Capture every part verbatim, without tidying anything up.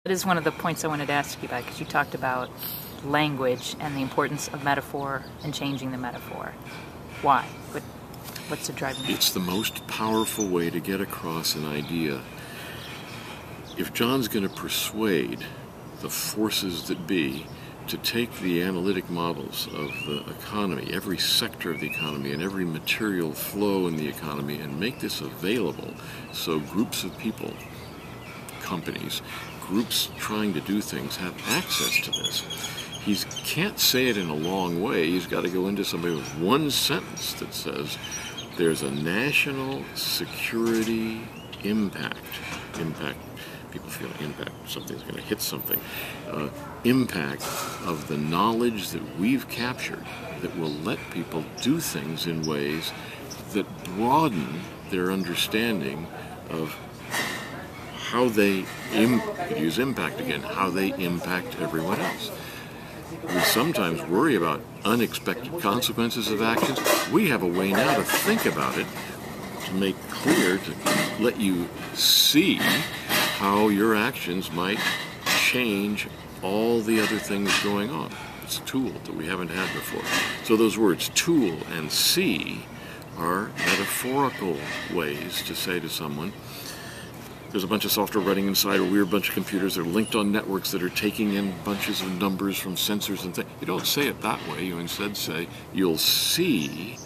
That is one of the points I wanted to ask you about, because you talked about language and the importance of metaphor and changing the metaphor. Why? What, what's the driving? It's the most powerful way to get across an idea. If John's going to persuade the forces that be to take the analytic models of the economy, every sector of the economy and every material flow in the economy, and make this available so groups of people, companies, groups trying to do things have access to this. He can't say it in a long way. He's got to go into somebody with one sentence that says there's a national security impact. Impact, people feel impact, something's going to hit something. Uh, impact of the knowledge that we've captured that will let people do things in ways that broaden their understanding of how they, im use impact again, how they impact everyone else. We sometimes worry about unexpected consequences of actions. We have a way now to think about it, to make clear, to let you see how your actions might change all the other things going on. It's a tool that we haven't had before. So those words, tool and see, are metaphorical ways to say to someone, there's a bunch of software running inside a weird bunch of computers that are linked on networks that are taking in bunches of numbers from sensors and things. You don't say it that way. You instead say you'll see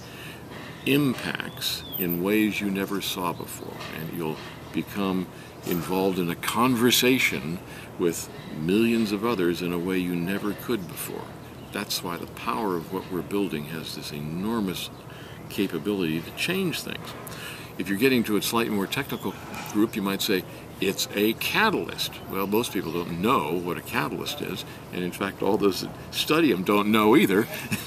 impacts in ways you never saw before, and you'll become involved in a conversation with millions of others in a way you never could before. That's why the power of what we're building has this enormous capability to change things. If you're getting to a slightly more technical group, you might say, it's a catalyst. Well, most people don't know what a catalyst is, and in fact, all those that study them don't know either,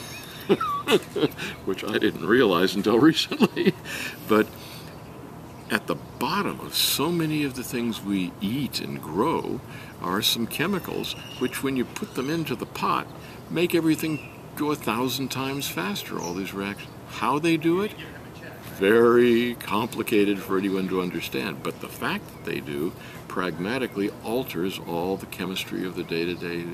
which I didn't realize until recently. But at the bottom of so many of the things we eat and grow are some chemicals which, when you put them into the pot, make everything go a thousand times faster, all these reactions. How they do it? Very complicated for anyone to understand, but the fact that they do pragmatically alters all the chemistry of the day-to-day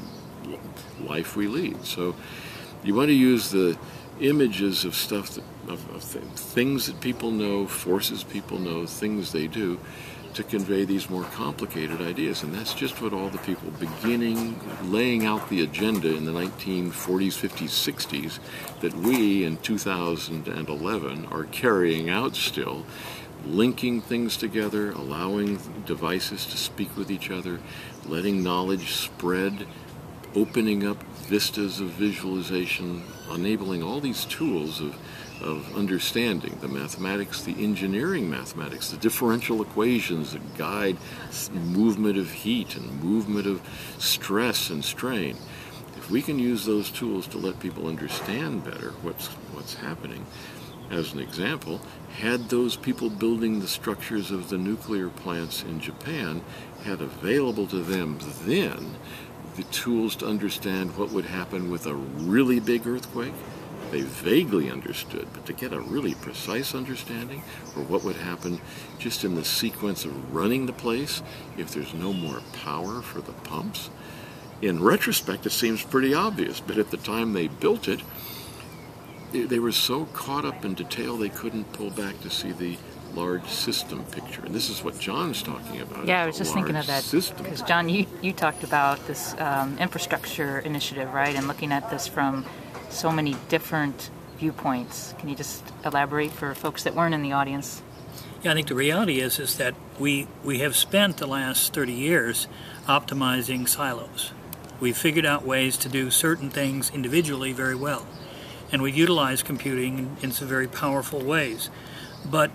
life we lead. So you want to use the images of stuff, that, of, of th things that people know, forces people know, things they do, to convey these more complicated ideas. And that's just what all the people beginning, laying out the agenda in the nineteen forties, fifties, sixties, that we in two thousand eleven are carrying out still, linking things together, allowing devices to speak with each other, letting knowledge spread, opening up vistas of visualization, enabling all these tools of of understanding, the mathematics, the engineering mathematics, the differential equations that guide movement of heat and movement of stress and strain. If we can use those tools to let people understand better what's, what's happening, as an example, had those people building the structures of the nuclear plants in Japan had available to them then the tools to understand what would happen with a really big earthquake, they vaguely understood, but to get a really precise understanding for what would happen just in the sequence of running the place if there's no more power for the pumps, in retrospect it seems pretty obvious, but at the time they built it, they were so caught up in detail they couldn't pull back to see the large system picture. And this is what John's talking about. Yeah, I was just thinking of that, because John, you, you talked about this um, infrastructure initiative, right, and looking at this from so many different viewpoints. Can you just elaborate for folks that weren't in the audience? Yeah, I think the reality is is that we, we have spent the last thirty years optimizing silos. We've figured out ways to do certain things individually very well, and we've utilized computing in, in some very powerful ways. But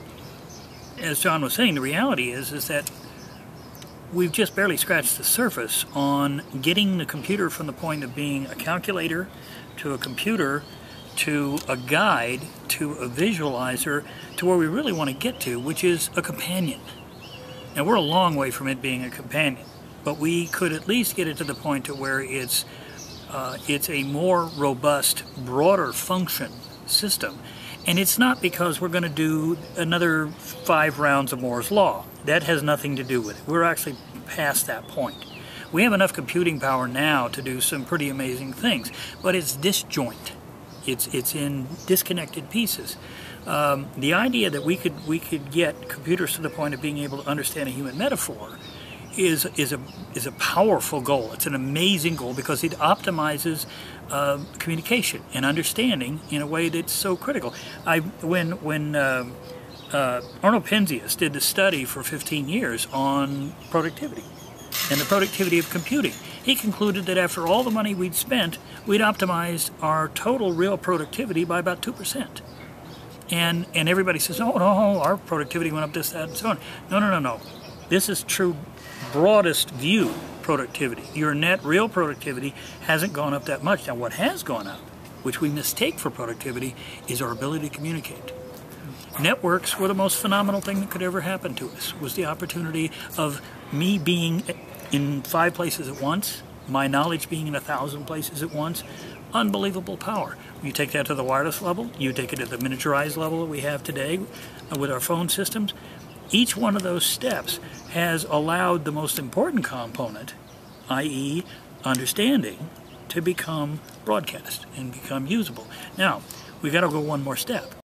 as John was saying, the reality is is that we've just barely scratched the surface on getting the computer from the point of being a calculator to a computer to a guide to a visualizer to where we really want to get to, which is a companion. Now, we're a long way from it being a companion, but we could at least get it to the point to where it's uh, it's a more robust, broader function system. And it's not because we're going to do another five rounds of Moore's Law. That has nothing to do with it. We're actually past that point. We have enough computing power now to do some pretty amazing things, but it's disjoint. It's it's in disconnected pieces. Um, the idea that we could we could get computers to the point of being able to understand a human metaphor is is a is a powerful goal. It's an amazing goal because it optimizes uh, communication and understanding in a way that's so critical. I when when uh, uh, Arnold Penzias did the study for fifteen years on productivity and the productivity of computing, he concluded that after all the money we'd spent, we'd optimized our total real productivity by about two percent. And and everybody says, oh no, our productivity went up this, that, and so on. No, no, no, no. This is true broadest view productivity. Your net real productivity hasn't gone up that much. Now what has gone up, which we mistake for productivity, is our ability to communicate. Networks were the most phenomenal thing that could ever happen to us, was the opportunity of me being in five places at once, my knowledge being in a thousand places at once. Unbelievable power. You take that to the wireless level, you take it to the miniaturized level that we have today with our phone systems. Each one of those steps has allowed the most important component, that is understanding, to become broadcast and become usable. Now, we've got to go one more step.